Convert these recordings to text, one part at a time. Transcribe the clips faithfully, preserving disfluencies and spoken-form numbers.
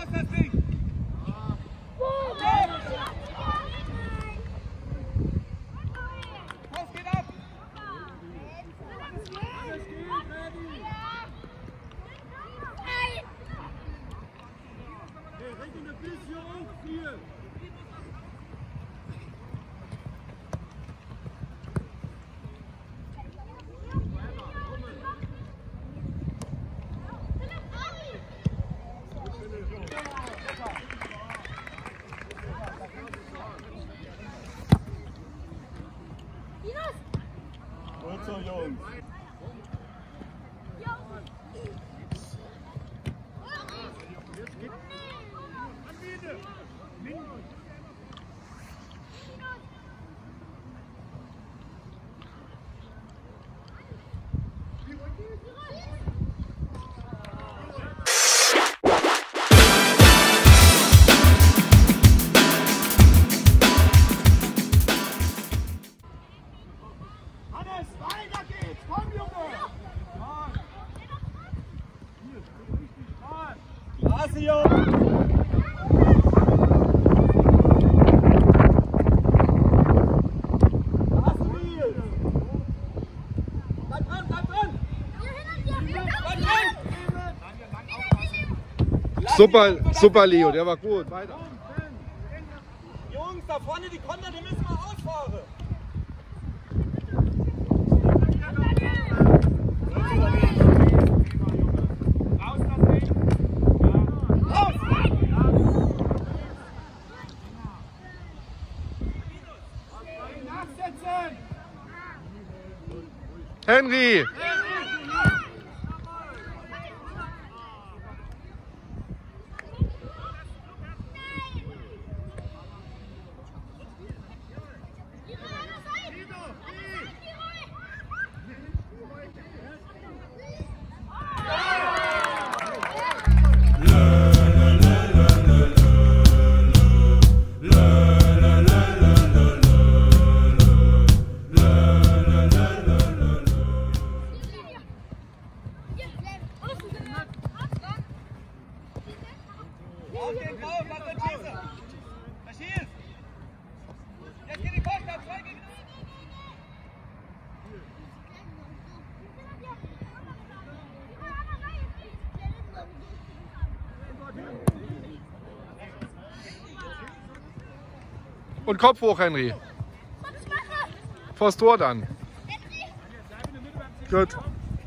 So, Jungs. Super, super Leo, der war gut. Weiter. Jungs, da vorne die Konter, die müssen wir ausfahren. Raus das Ding. Raus! Nachsetzen! Henry! Auf den Ball, was wird schießen? Verschießt! Jetzt geht die Post ab, zwei gegen Und Kopf hoch, Henry. Vors Tor dann. Gut.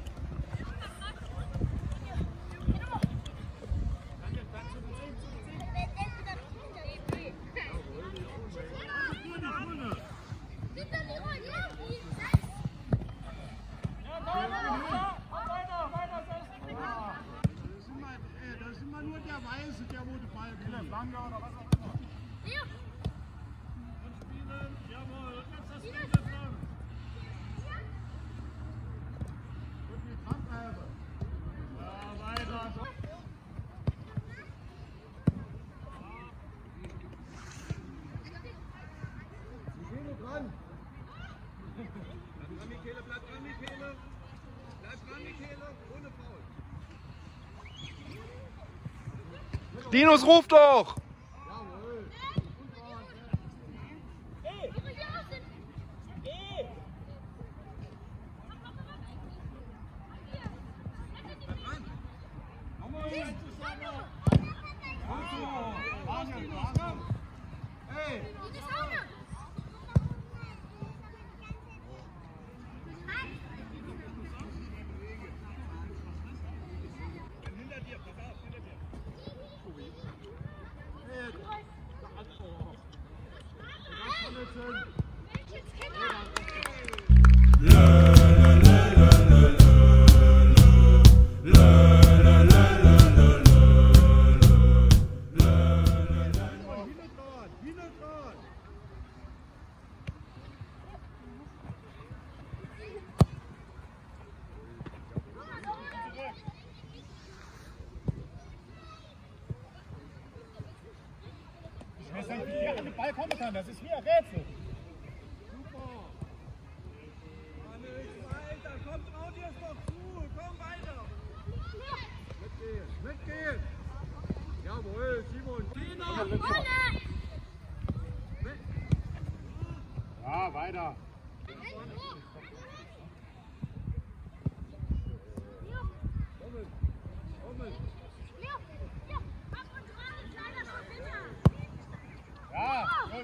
Linus, ruf doch! Ball kommen kann, das ist wie ein Rätsel. Super. Weiter, komm, trau dir es doch zu, komm weiter. Mitgehen, mitgehen. Jawohl. Ja, weiter. Ja, gut.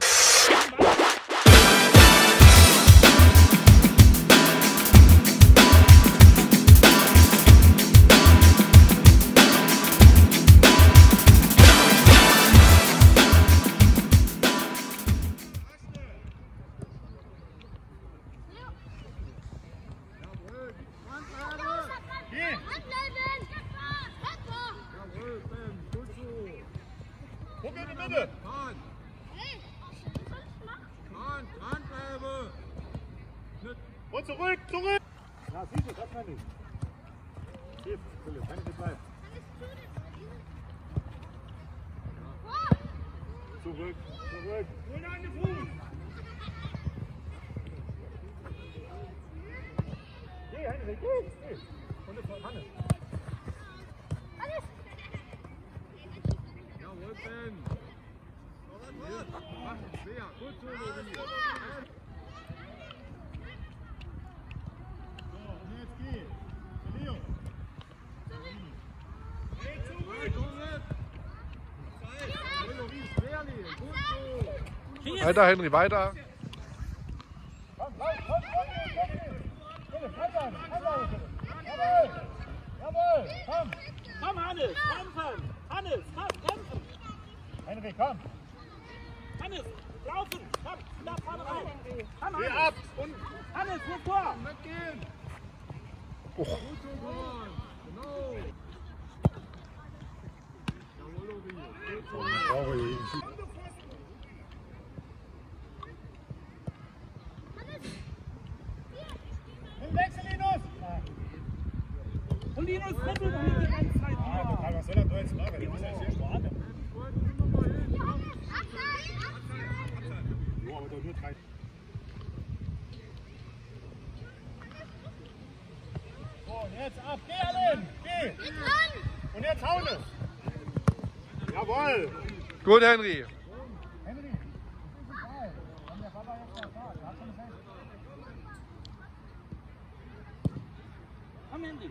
Guck in die Mitte. Und zurück, zurück. Na, siehst du, das kann nicht. Tief, Philipp, kann nicht bleiben. Zurück, zurück. Hol deine Fuß. Geh, Henrik, geh, geh. Und das war Hannes. Jawohl, Ben. Sehr gut so, Lorie. So, und jetzt geh. Leo. Geh zurück. Lorie, schwer, Leo. Gut so. Weiter, Henry, weiter. Komm, komm, komm, komm. Philipp, bleib an. Bleib an, Philipp. Jawohl. Jawohl. Komm. Komm, Hannes, kämpfen! Hannes, komm, kämpfen! Henrik, komm. Hannes, laufen! Komm, da vorne rein! Komm, Geh Hannes! ab. Und Hannes, nur vor! weggehen. Oh. Gut so, Mann. Genau. Jawohl, Lorie. Gut so. Sorry. Im Wechsel, Linus. Und Linus, komm doch nicht die ganze Zeit Ah, hier! was soll er da jetzt machen? Der muss ja hier warten. Jo, aber da nur drei. So, und jetzt ab. Geh, Allen. Geh. Und jetzt hauen es. Jawohl. Gut, Henry. Henry, das ist egal. Wenn der Papa jetzt noch da, da hat schon recht. Komm, Henry!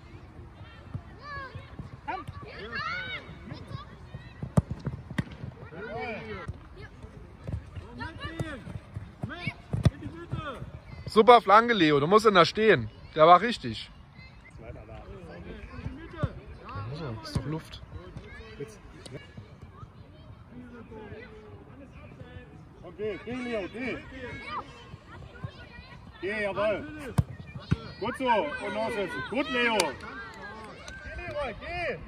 Komm! Super Flanke, Leo. Du musst in der stehen. Der war richtig. Das ist doch Luft. Okay, geh, Leo, geh. Geh, jawohl. Gut so, und nachsetzen. Gut, Leo. Geh, Leroy, geh.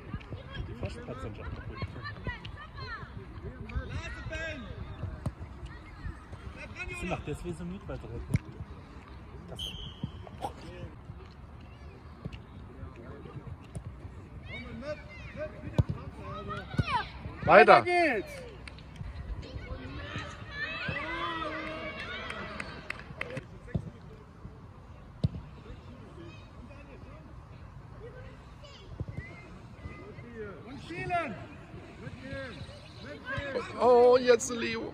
Sie macht deswegen so mit weiter. Weiter. geht's. Und spielen. Oh, jetzt Leo.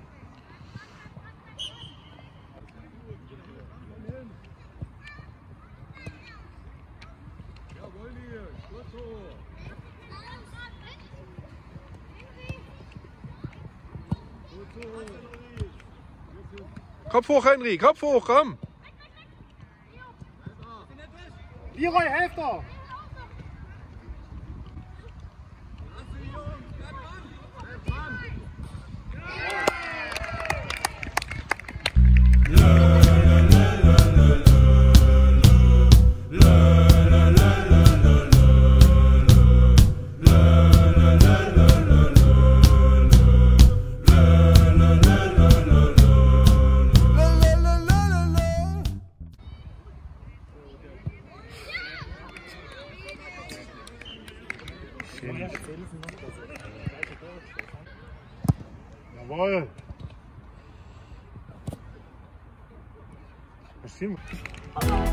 Kopf hoch, Henry. Kopf hoch, komm. Leroy, helf doch. Jawohl. Bestimmt.